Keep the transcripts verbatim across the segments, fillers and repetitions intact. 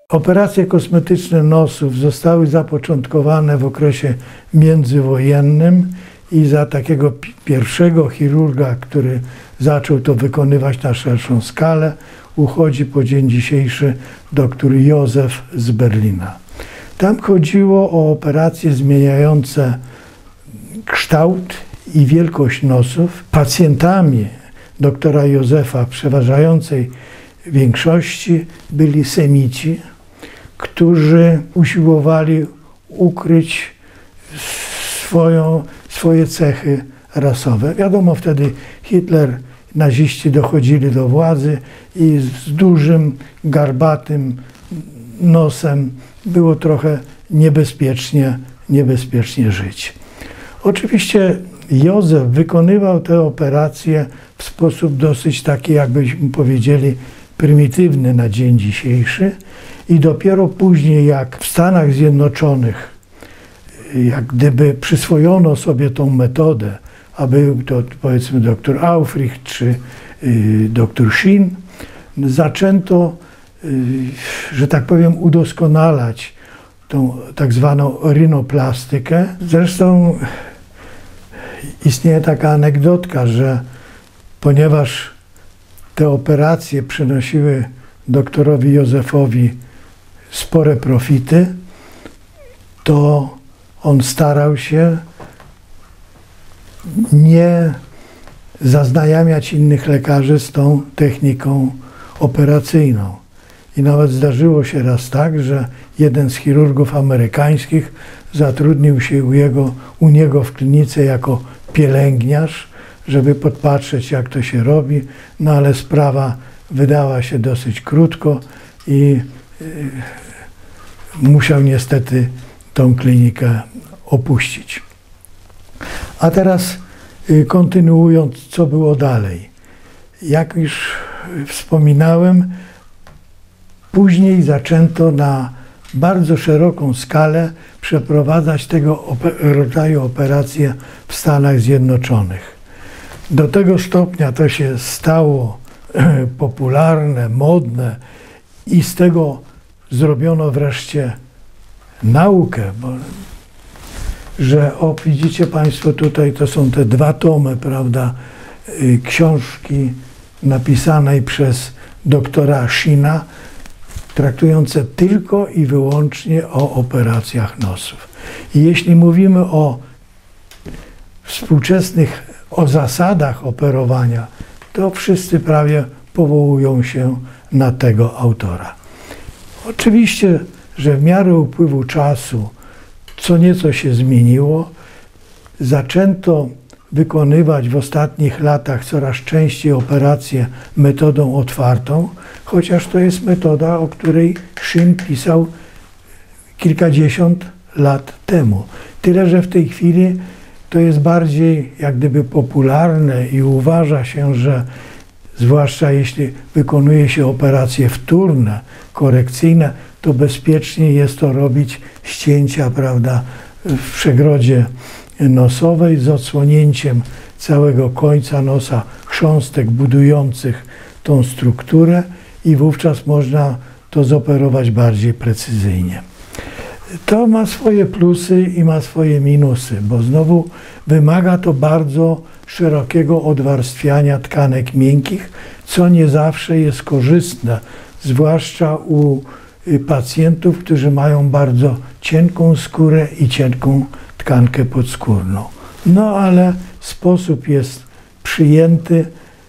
Operacje kosmetyczne nosów zostały zapoczątkowane w okresie międzywojennym i za takiego pierwszego chirurga, który zaczął to wykonywać na szerszą skalę, uchodzi po dzień dzisiejszy dr Józef z Berlina. Tam chodziło o operacje zmieniające kształt i wielkość nosów. Pacjentami doktora Józefa w przeważającej większości byli semici, którzy usiłowali ukryć swoją, swoje cechy rasowe. Wiadomo, wtedy Hitler, naziści dochodzili do władzy i z dużym, garbatym nosem było trochę niebezpiecznie, niebezpiecznie żyć. Oczywiście Józef wykonywał te operacje w sposób dosyć taki, jakbyśmy powiedzieli, prymitywny na dzień dzisiejszy i dopiero później, jak w Stanach Zjednoczonych, jak gdyby przyswojono sobie tą metodę, a był to powiedzmy dr Aufricht czy y, dr Shin, zaczęto, y, że tak powiem, udoskonalać tą tak zwaną rynoplastykę. Zresztą istnieje taka anegdotka, że ponieważ te operacje przynosiły doktorowi Józefowi spore profity, to on starał się nie zaznajamiać innych lekarzy z tą techniką operacyjną. I nawet zdarzyło się raz tak, że jeden z chirurgów amerykańskich zatrudnił się u, jego, u niego w klinice jako pielęgniarz, żeby podpatrzeć, jak to się robi, no ale sprawa wydała się dosyć krótko i y, musiał niestety tą klinikę opuścić. A teraz y, kontynuując, co było dalej. Jak już wspominałem, później zaczęto na bardzo szeroką skalę przeprowadzać tego rodzaju operacje w Stanach Zjednoczonych. Do tego stopnia to się stało popularne, modne i z tego zrobiono wreszcie naukę, bo, że o, widzicie Państwo tutaj, to są te dwa tomy, prawda, książki napisanej przez doktora Shina, traktujące tylko i wyłącznie o operacjach nosów. I jeśli mówimy o współczesnych, o zasadach operowania, to wszyscy prawie powołują się na tego autora. Oczywiście, że w miarę upływu czasu co nieco się zmieniło. Zaczęto wykonywać w ostatnich latach coraz częściej operacje metodą otwartą, chociaż to jest metoda, o której Shin pisał kilkadziesiąt lat temu. Tyle, że w tej chwili to jest bardziej jak gdyby popularne i uważa się, że zwłaszcza jeśli wykonuje się operacje wtórne, korekcyjne, to bezpiecznie jest to robić ścięcia, prawda, w przegrodzie nosowej z odsłonięciem całego końca nosa chrząstek budujących tą strukturę i wówczas można to zoperować bardziej precyzyjnie. To ma swoje plusy i ma swoje minusy, bo znowu wymaga to bardzo szerokiego odwarstwiania tkanek miękkich, co nie zawsze jest korzystne, zwłaszcza u pacjentów, którzy mają bardzo cienką skórę i cienką tkankę podskórną. No ale sposób jest przyjęty,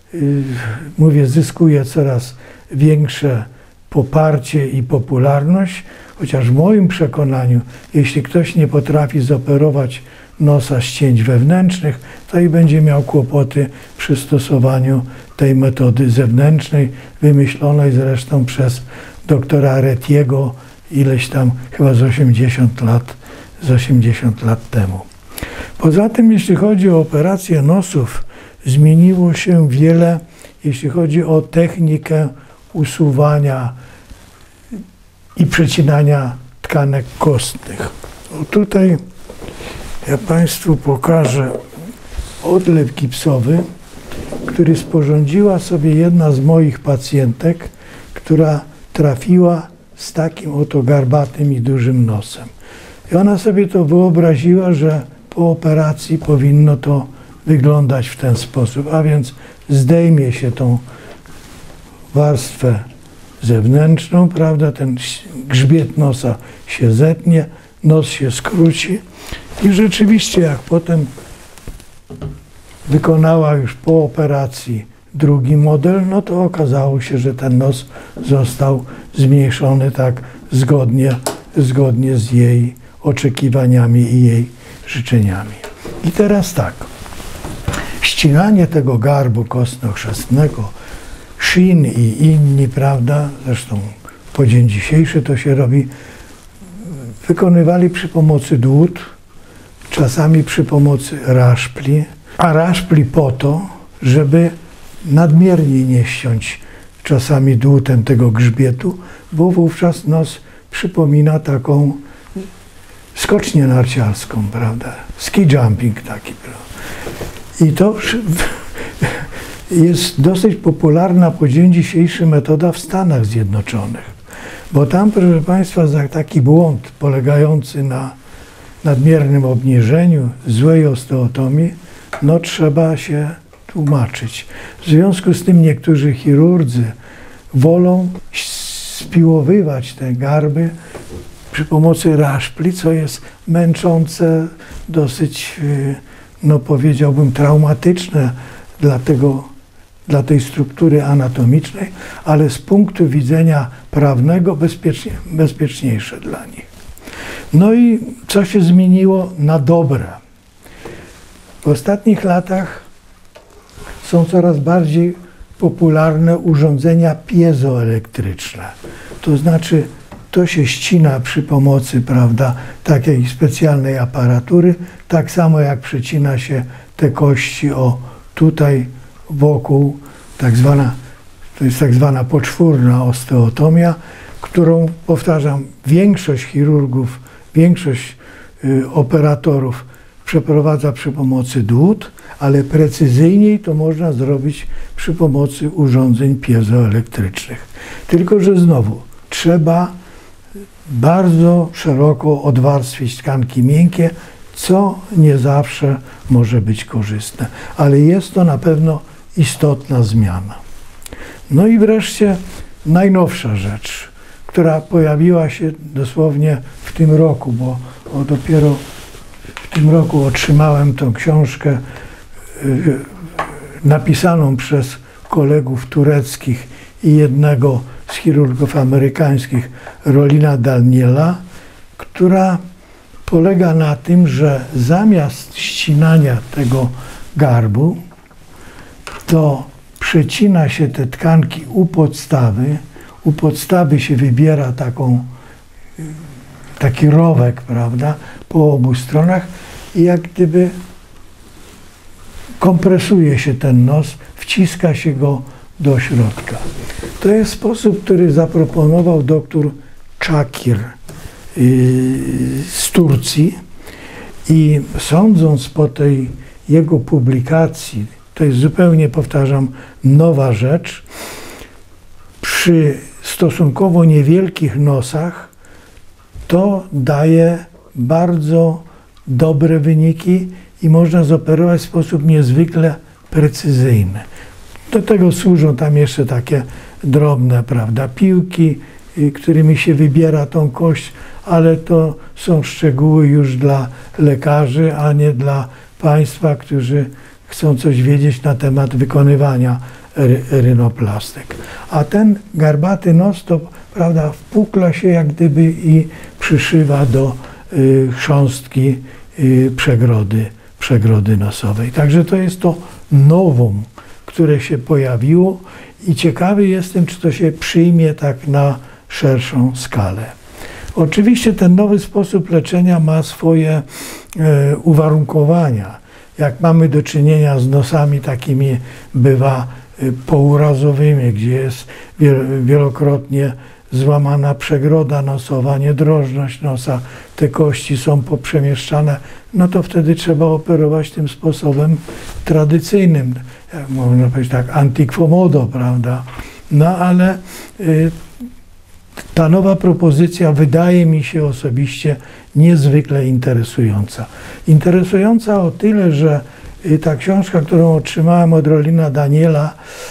mówię, zyskuje coraz większe poparcie i popularność, chociaż w moim przekonaniu, jeśli ktoś nie potrafi zoperować nosa ścięć wewnętrznych, to i będzie miał kłopoty przy stosowaniu tej metody zewnętrznej, wymyślonej zresztą przez doktora Retiego ileś tam, chyba z osiemdziesiąt lat, z osiemdziesiąt lat temu. Poza tym, jeśli chodzi o operację nosów, zmieniło się wiele, jeśli chodzi o technikę usuwania i przecinania tkanek kostnych. O, tutaj ja Państwu pokażę odlew gipsowy, który sporządziła sobie jedna z moich pacjentek, która trafiła z takim oto garbatym i dużym nosem. I ona sobie to wyobraziła, że po operacji powinno to wyglądać w ten sposób, a więc zdejmie się tą warstwę zewnętrzną, prawda, ten grzbiet nosa się zetnie, nos się skróci i rzeczywiście jak potem wykonała już po operacji drugi model, no to okazało się, że ten nos został zmniejszony tak zgodnie, zgodnie z jej oczekiwaniami i jej życzeniami. I teraz tak, ścinanie tego garbu kostno-chrzestnego, Shin i inni, prawda, zresztą po dzień dzisiejszy to się robi, wykonywali przy pomocy dłut, czasami przy pomocy raszpli, a raszpli po to, żeby nadmiernie nie ściąć czasami dłutem tego grzbietu, bo wówczas nos przypomina taką skocznię narciarską, prawda, ski jumping taki. I to jest dosyć popularna po dzień dzisiejszy metoda w Stanach Zjednoczonych, bo tam, proszę Państwa, za taki błąd polegający na nadmiernym obniżeniu, złej osteotomii, no trzeba się tłumaczyć. W związku z tym niektórzy chirurdzy wolą spiłowywać te garby przy pomocy raszpli, co jest męczące, dosyć, no powiedziałbym, traumatyczne dla tego, dla tej struktury anatomicznej, ale z punktu widzenia prawnego bezpiecznie, bezpieczniejsze dla nich. No i co się zmieniło na dobre? W ostatnich latach są coraz bardziej popularne urządzenia piezoelektryczne. To znaczy, to się ścina przy pomocy, prawda, takiej specjalnej aparatury, tak samo jak przecina się te kości o tutaj wokół, tak zwana, to jest tak zwana poczwórna osteotomia, którą, powtarzam, większość chirurgów, większość y, operatorów przeprowadza przy pomocy dłut, ale precyzyjniej to można zrobić przy pomocy urządzeń piezoelektrycznych. Tylko że znowu trzeba bardzo szeroko odwarstwić tkanki miękkie, co nie zawsze może być korzystne, ale jest to na pewno istotna zmiana. No i wreszcie najnowsza rzecz, która pojawiła się dosłownie w tym roku, bo o, dopiero w tym roku otrzymałem tą książkę y, napisaną przez kolegów tureckich i jednego z chirurgów amerykańskich, Rolina Daniela, która polega na tym, że zamiast ścinania tego garbu, to przecina się te tkanki u podstawy. U podstawy się wybiera taką, taki rowek, prawda, po obu stronach i jak gdyby kompresuje się ten nos, wciska się go do środka. To jest sposób, który zaproponował doktor Czakir z Turcji i sądząc po tej jego publikacji, to jest zupełnie, powtarzam, nowa rzecz, przy stosunkowo niewielkich nosach to daje bardzo dobre wyniki i można zoperować w sposób niezwykle precyzyjny. Do tego służą tam jeszcze takie drobne, prawda, piłki, którymi się wybiera tą kość, ale to są szczegóły już dla lekarzy, a nie dla Państwa, którzy chcą coś wiedzieć na temat wykonywania rynoplastek. A ten garbaty nos to, prawda, wpukla się jak gdyby i przyszywa do y, chrząstki y, przegrody, przegrody nosowej. Także to jest to nowum, które się pojawiło i ciekawy jestem, czy to się przyjmie tak na szerszą skalę. Oczywiście ten nowy sposób leczenia ma swoje e, uwarunkowania. Jak mamy do czynienia z nosami takimi, bywa e, pourazowymi, gdzie jest wielokrotnie złamana przegroda nosowa, niedrożność nosa, te kości są poprzemieszczane, no to wtedy trzeba operować tym sposobem tradycyjnym, jak można powiedzieć tak, antiquo modo, prawda? No ale y, ta nowa propozycja wydaje mi się osobiście niezwykle interesująca. Interesująca o tyle, że ta książka, którą otrzymałem od Rollina Daniela,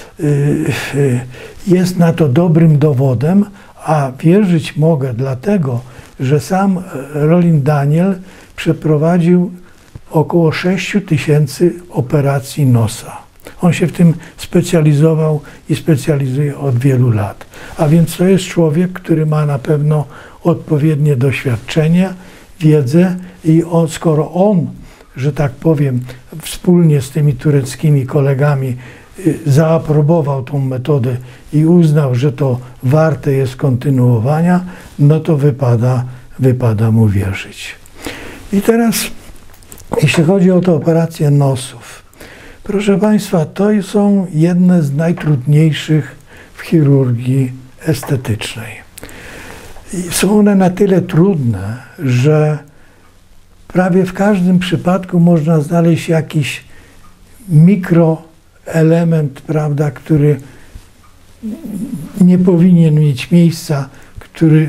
jest na to dobrym dowodem, a wierzyć mogę dlatego, że sam Rollin Daniel przeprowadził około sześć tysięcy operacji nosa. On się w tym specjalizował i specjalizuje od wielu lat. A więc to jest człowiek, który ma na pewno odpowiednie doświadczenie, wiedzę i on, skoro on, że tak powiem, wspólnie z tymi tureckimi kolegami zaaprobował tą metodę i uznał, że to warte jest kontynuowania, no to wypada, wypada mu wierzyć. I teraz, jeśli chodzi o te operacje nosów, proszę Państwa, to są jedne z najtrudniejszych w chirurgii estetycznej. I są one na tyle trudne, że prawie w każdym przypadku można znaleźć jakiś mikroelement, prawda, który nie powinien mieć miejsca, który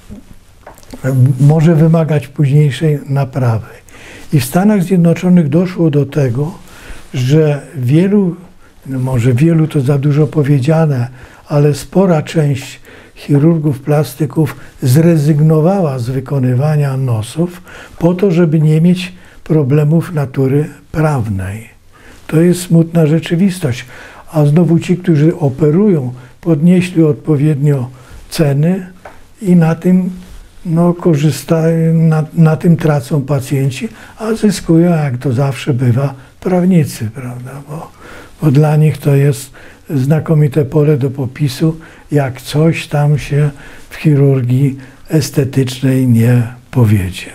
może wymagać późniejszej naprawy. I w Stanach Zjednoczonych doszło do tego, że wielu, no może wielu to za dużo powiedziane, ale spora część chirurgów plastyków zrezygnowała z wykonywania nosów po to, żeby nie mieć problemów natury prawnej. To jest smutna rzeczywistość. A znowu ci, którzy operują, podnieśli odpowiednio ceny i na tym no, korzystają, na, na tym tracą pacjenci, a zyskują, jak to zawsze bywa, prawnicy, prawda? Bo, bo dla nich to jest znakomite pole do popisu, jak coś tam się w chirurgii estetycznej nie powiedzie.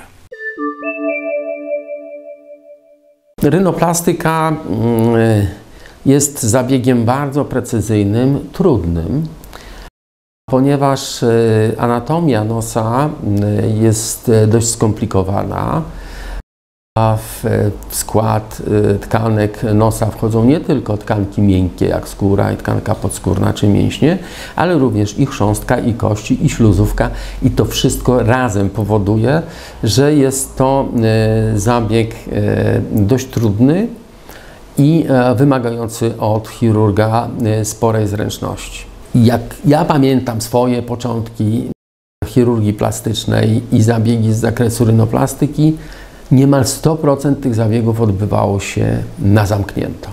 Rynoplastyka jest zabiegiem bardzo precyzyjnym, trudnym, ponieważ anatomia nosa jest dość skomplikowana. A w skład tkanek nosa wchodzą nie tylko tkanki miękkie jak skóra i tkanka podskórna czy mięśnie, ale również i chrząstka, i kości, i śluzówka. I to wszystko razem powoduje, że jest to zabieg dość trudny i wymagający od chirurga sporej zręczności. Jak ja pamiętam swoje początki chirurgii plastycznej i zabiegi z zakresu rynoplastyki, niemal sto procent tych zabiegów odbywało się na zamknięto.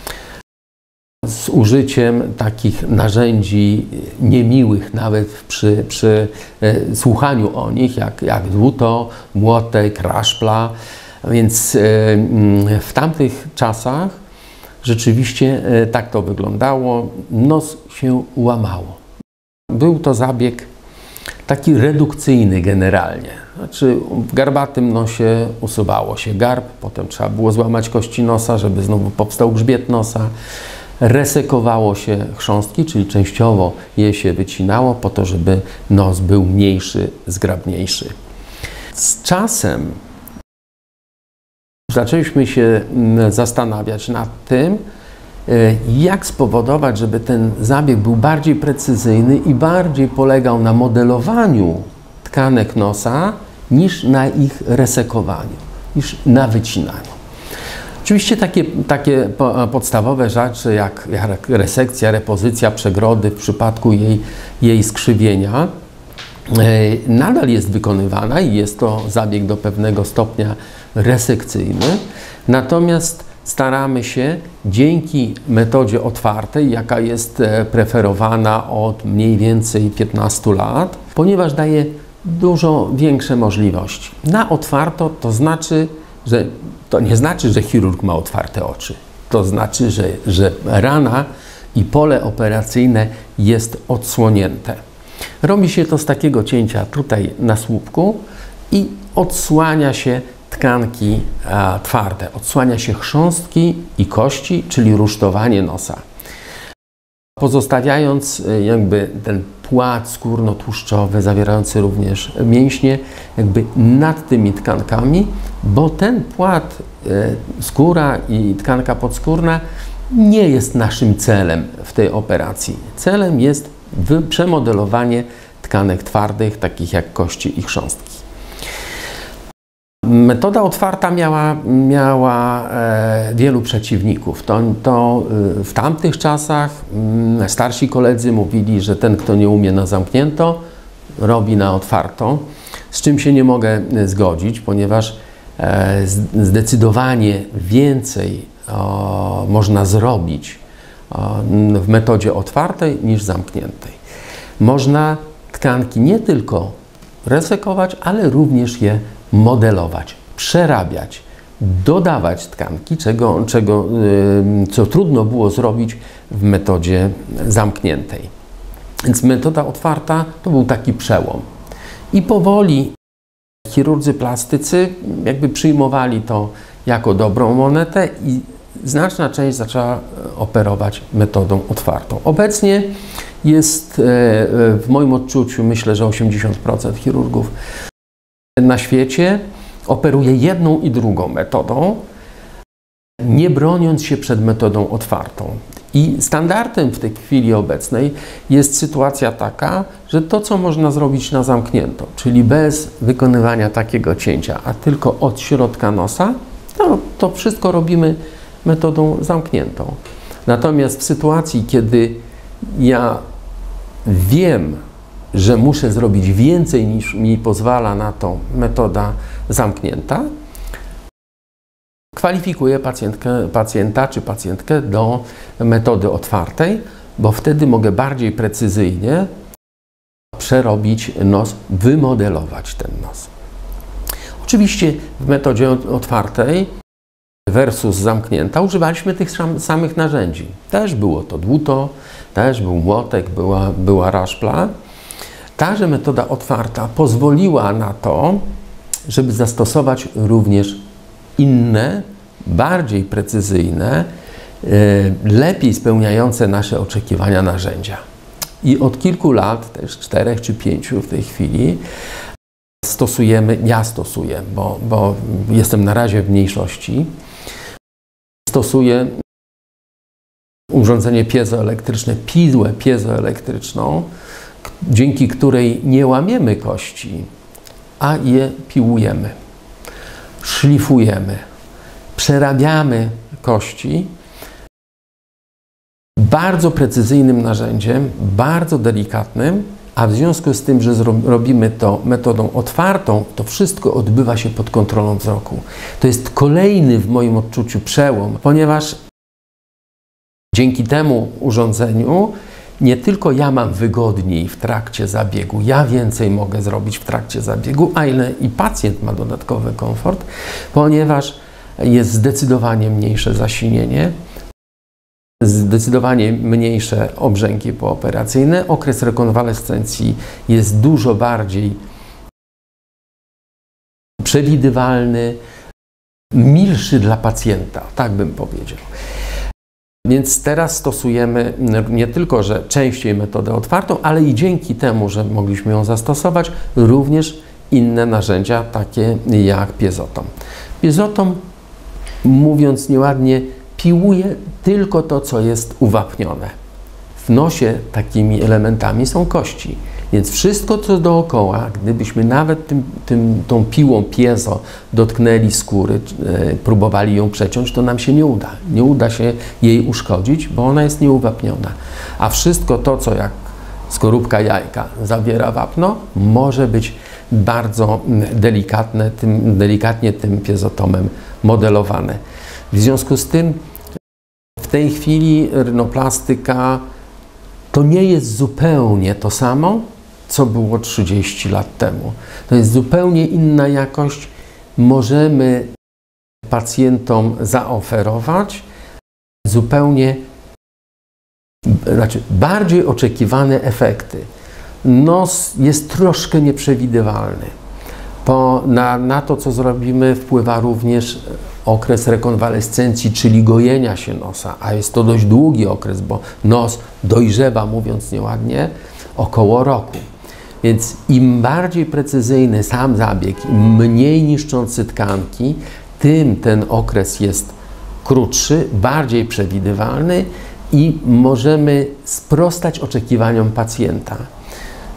Z użyciem takich narzędzi niemiłych nawet przy, przy e, słuchaniu o nich, jak, jak dłuto, młotek, raszpla. Więc e, w tamtych czasach rzeczywiście e, tak to wyglądało. Nos się łamało. Był to zabieg taki redukcyjny generalnie. Znaczy w garbatym nosie usuwało się garb, potem trzeba było złamać kości nosa, żeby znowu powstał grzbiet nosa. Resekowało się chrząstki, czyli częściowo je się wycinało po to, żeby nos był mniejszy, zgrabniejszy. Z czasem zaczęliśmy się zastanawiać nad tym, jak spowodować, żeby ten zabieg był bardziej precyzyjny i bardziej polegał na modelowaniu tkanek nosa niż na ich resekowaniu, niż na wycinaniu. Oczywiście takie, takie podstawowe rzeczy jak, jak resekcja, repozycja przegrody w przypadku jej, jej skrzywienia nadal jest wykonywana i jest to zabieg do pewnego stopnia resekcyjny. Natomiast staramy się dzięki metodzie otwartej, jaka jest preferowana od mniej więcej piętnastu lat, ponieważ daje dużo większe możliwości. Na otwarto to znaczy, że to nie znaczy, że chirurg ma otwarte oczy. To znaczy, że, że rana i pole operacyjne jest odsłonięte. Robi się to z takiego cięcia tutaj na słupku i odsłania się tkanki a, twarde, odsłania się chrząstki i kości, czyli rusztowanie nosa. Pozostawiając jakby ten płat skórno-tłuszczowy, zawierający również mięśnie, jakby nad tymi tkankami, bo ten płat, e, skóra i tkanka podskórna nie jest naszym celem w tej operacji. Celem jest przemodelowanie tkanek twardych, takich jak kości i chrząstki. Metoda otwarta miała, miała e, wielu przeciwników. To, to e, w tamtych czasach m, starsi koledzy mówili, że ten, kto nie umie na zamknięto, robi na otwarto, z czym się nie mogę zgodzić, ponieważ e, zdecydowanie więcej o, można zrobić o, w metodzie otwartej niż zamkniętej. Można tkanki nie tylko resekować, ale również je modelować, przerabiać, dodawać tkanki, czego, czego, co trudno było zrobić w metodzie zamkniętej. Więc metoda otwarta to był taki przełom. I powoli chirurdzy plastycy jakby przyjmowali to jako dobrą monetę i znaczna część zaczęła operować metodą otwartą. Obecnie jest w moim odczuciu, myślę, że osiemdziesiąt procent chirurgów na świecie operuje jedną i drugą metodą, nie broniąc się przed metodą otwartą. I standardem w tej chwili obecnej jest sytuacja taka, że to, co można zrobić na zamknięto, czyli bez wykonywania takiego cięcia, a tylko od środka nosa, to, to wszystko robimy metodą zamkniętą. Natomiast w sytuacji, kiedy ja wiem, że muszę zrobić więcej niż mi pozwala na to metoda zamknięta, kwalifikuję pacjentkę, pacjenta czy pacjentkę do metody otwartej, bo wtedy mogę bardziej precyzyjnie przerobić nos, wymodelować ten nos. Oczywiście w metodzie otwartej versus zamknięta używaliśmy tych samych narzędzi. Też było to dłuto, też był młotek, była, była raszpla. Także metoda otwarta pozwoliła na to, żeby zastosować również inne, bardziej precyzyjne, lepiej spełniające nasze oczekiwania narzędzia. I od kilku lat, też czterech czy pięciu w tej chwili, stosujemy, ja stosuję, bo, bo jestem na razie w mniejszości, stosuję urządzenie piezoelektryczne, piłę piezoelektryczną, dzięki której nie łamiemy kości, a je piłujemy, szlifujemy, przerabiamy kości bardzo precyzyjnym narzędziem, bardzo delikatnym, a w związku z tym, że robimy to metodą otwartą, to wszystko odbywa się pod kontrolą wzroku. To jest kolejny w moim odczuciu przełom, ponieważ dzięki temu urządzeniu nie tylko ja mam wygodniej w trakcie zabiegu, ja więcej mogę zrobić w trakcie zabiegu, a ile i pacjent ma dodatkowy komfort, ponieważ jest zdecydowanie mniejsze zasinienie, zdecydowanie mniejsze obrzęki pooperacyjne, okres rekonwalescencji jest dużo bardziej przewidywalny, milszy dla pacjenta, tak bym powiedział. Więc teraz stosujemy nie tylko, że częściej metodę otwartą, ale i dzięki temu, że mogliśmy ją zastosować, również inne narzędzia, takie jak piezotom. Piezotom, mówiąc nieładnie, piłuje tylko to, co jest uwapnione. W nosie takimi elementami są kości, więc wszystko, co dookoła, gdybyśmy nawet tym, tym, tą piłą piezo dotknęli skóry, e, próbowali ją przeciąć, to nam się nie uda. Nie uda się jej uszkodzić, bo ona jest nieuwapniona. A wszystko to, co jak skorupka jajka zawiera wapno, może być bardzo delikatne, tym, delikatnie tym piezotomem modelowane. W związku z tym w tej chwili rynoplastyka to nie jest zupełnie to samo, co było trzydzieści lat temu. To jest zupełnie inna jakość. Możemy pacjentom zaoferować zupełnie, znaczy bardziej oczekiwane efekty. Nos jest troszkę nieprzewidywalny. Po, na, na to, co zrobimy, wpływa również okres rekonwalescencji, czyli gojenia się nosa, a jest to dość długi okres, bo nos dojrzewa, mówiąc nieładnie, około roku. Więc im bardziej precyzyjny sam zabieg, im mniej niszczący tkanki, tym ten okres jest krótszy, bardziej przewidywalny i możemy sprostać oczekiwaniom pacjenta.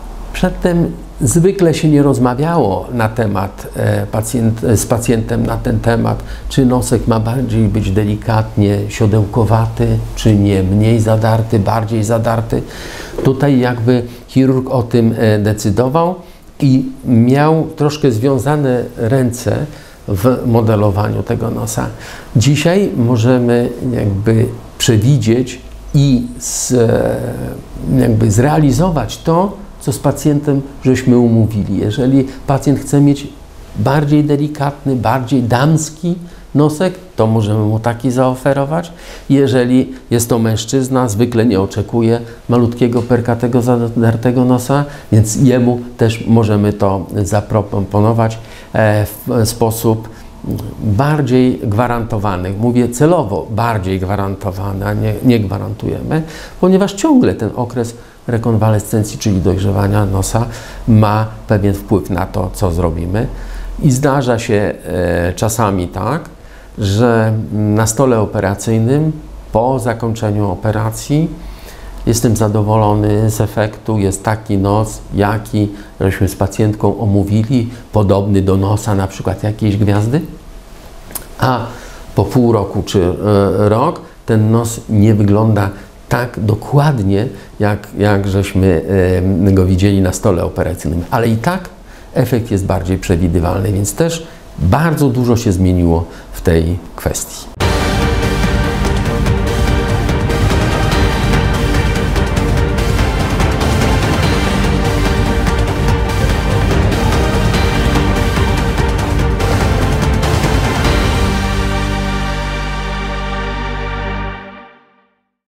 Przedtem zwykle się nie rozmawiało na temat, e, pacjent, z pacjentem na ten temat, czy nosek ma bardziej być delikatnie siodełkowaty, czy nie, mniej zadarty, bardziej zadarty. Tutaj jakby chirurg o tym e, decydował i miał troszkę związane ręce w modelowaniu tego nosa. Dzisiaj możemy jakby przewidzieć i z, jakby zrealizować to, co z pacjentem żeśmy umówili. Jeżeli pacjent chce mieć bardziej delikatny, bardziej damski nosek, to możemy mu taki zaoferować. Jeżeli jest to mężczyzna, zwykle nie oczekuje malutkiego, perkatego, zadartego nosa, więc jemu też możemy to zaproponować w sposób bardziej gwarantowany. Mówię celowo bardziej gwarantowany, a nie, nie gwarantujemy, ponieważ ciągle ten okres rekonwalescencji, czyli dojrzewania nosa, ma pewien wpływ na to, co zrobimy. I zdarza się e, czasami tak, że na stole operacyjnym po zakończeniu operacji jestem zadowolony z efektu, jest taki nos, jaki żeśmy z pacjentką omówili, podobny do nosa na przykład jakiejś gwiazdy, a po pół roku czy e, rok ten nos nie wygląda tak dokładnie, jak, jak żeśmy e, go widzieli na stole operacyjnym, ale i tak efekt jest bardziej przewidywalny, więc też bardzo dużo się zmieniło w tej kwestii.